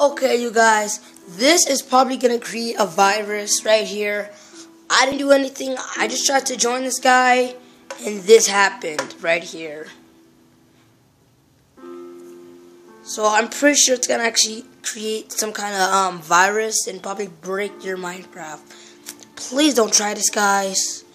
Okay, you guys, this is probably gonna create a virus right here. I didn't do anything. I just tried to join this guy, and this happened right here. So I'm pretty sure it's gonna actually create some kind of virus and probably break your Minecraft. Please don't try this, guys.